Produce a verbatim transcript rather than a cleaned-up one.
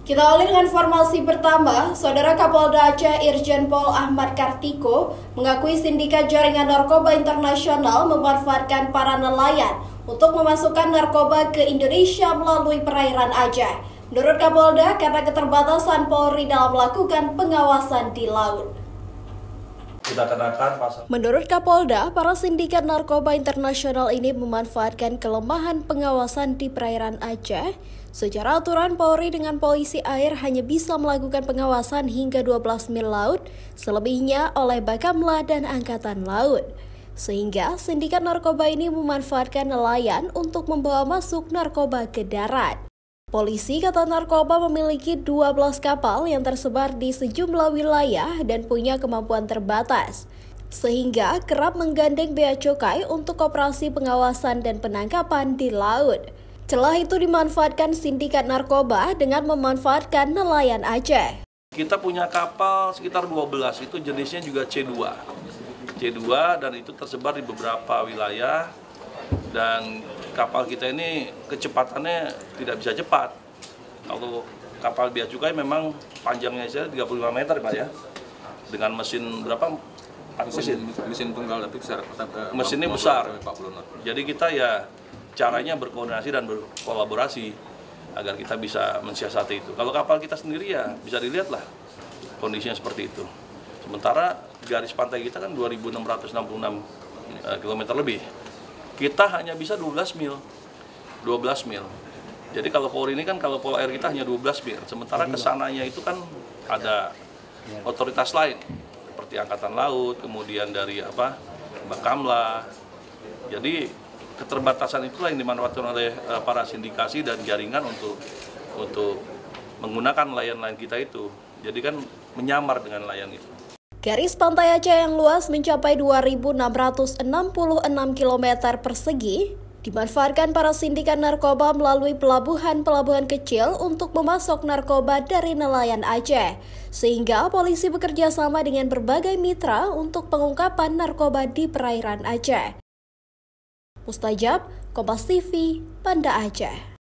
Kita awali dengan informasi pertama. Saudara Kapolda Aceh Irjen Pol Ahmad Kartiko mengakui sindikat jaringan narkoba internasional memanfaatkan para nelayan untuk memasukkan narkoba ke Indonesia melalui perairan Aceh. Menurut Kapolda, karena keterbatasan Polri dalam melakukan pengawasan di laut. Kita kenakan pasal. Menurut Kapolda, para sindikat narkoba internasional ini memanfaatkan kelemahan pengawasan di perairan Aceh. Secara aturan, Polri dengan polisi air hanya bisa melakukan pengawasan hingga dua belas mil laut, selebihnya oleh Bakamla dan Angkatan Laut. Sehingga sindikat narkoba ini memanfaatkan nelayan untuk membawa masuk narkoba ke darat. Polisi Kata Narkoba memiliki dua belas kapal yang tersebar di sejumlah wilayah dan punya kemampuan terbatas, sehingga kerap menggandeng bea cukai untuk operasi pengawasan dan penangkapan di laut. Celah itu dimanfaatkan sindikat narkoba dengan memanfaatkan nelayan Aceh. Kita punya kapal sekitar dua belas, itu jenisnya juga C dua. C dua dan itu tersebar di beberapa wilayah. Dan kapal kita ini kecepatannya tidak bisa cepat. Kalau kapal bea cukai memang panjangnya saja tiga puluh lima meter, Pak ya. Dengan mesin berapa? empat mesin. Mesin tunggal tapi besar. Mesinnya besar. Jadi kita ya caranya berkoordinasi dan berkolaborasi agar kita bisa mensiasati itu. Kalau kapal kita sendiri ya bisa dilihat lah kondisinya seperti itu. Sementara garis pantai kita kan dua ribu enam ratus enam puluh enam kilometer lebih. Kita hanya bisa dua belas mil. dua belas mil. Jadi kalau Polri ini kan kalau polo air kita hanya dua belas mil. Sementara kesananya itu kan ada otoritas lain seperti Angkatan Laut, kemudian dari apa? Bakamla. Jadi keterbatasan itulah yang dimanfaatkan oleh uh, para sindikasi dan jaringan untuk untuk menggunakan nelayan-nelayan kita itu. Jadi kan menyamar dengan nelayan itu. Garis pantai Aceh yang luas mencapai dua ribu enam ratus enam puluh enam kilometer persegi dimanfaatkan para sindikat narkoba melalui pelabuhan-pelabuhan kecil untuk memasok narkoba dari nelayan Aceh. Sehingga polisi bekerja sama dengan berbagai mitra untuk pengungkapan narkoba di perairan Aceh. Mustajab, Kompas T V, Banda Aceh.